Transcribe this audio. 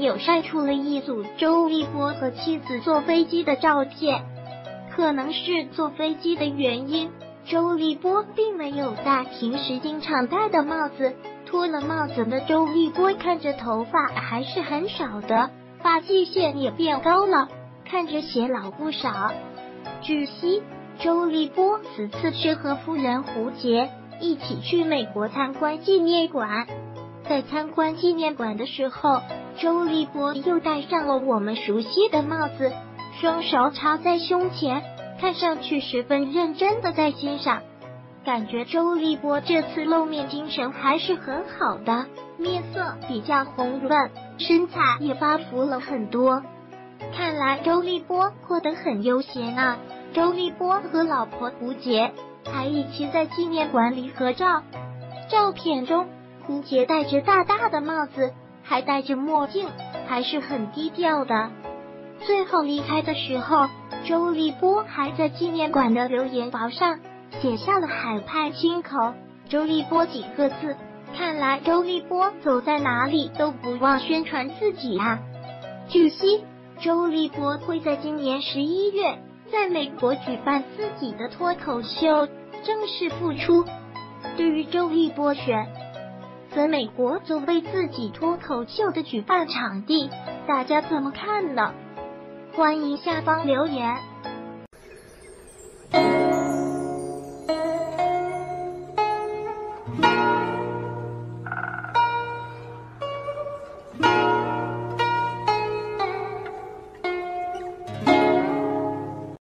友晒出了一组周立波和妻子坐飞机的照片。可能是坐飞机的原因，周立波并没有戴平时经常戴的帽子。脱了帽子的周立波看着头发还是很少的，发际线也变高了，看着显老不少。据悉，周立波此次是和夫人胡洁一起去美国参观纪念馆。在参观纪念馆的时候，周立波又戴上了我们熟悉的帽子，双手插在胸前，看上去十分认真的在欣赏。感觉周立波这次露面精神还是很好的，面色比较红润，身材也发福了很多。看来周立波过得很悠闲啊。周立波和老婆胡洁还一起在纪念馆里合照，照片中胡洁戴着大大的帽子，还戴着墨镜，还是很低调的。最后离开的时候，周立波还在纪念馆的留言板上写下了海派清口周立波几个字。看来周立波走在哪里都不忘宣传自己啊。据悉，周立波会在今年11月在美国举办自己的脱口秀，正式复出。对于周立波选择美国作为自己脱口秀的举办场地，大家怎么看呢？欢迎下方留言。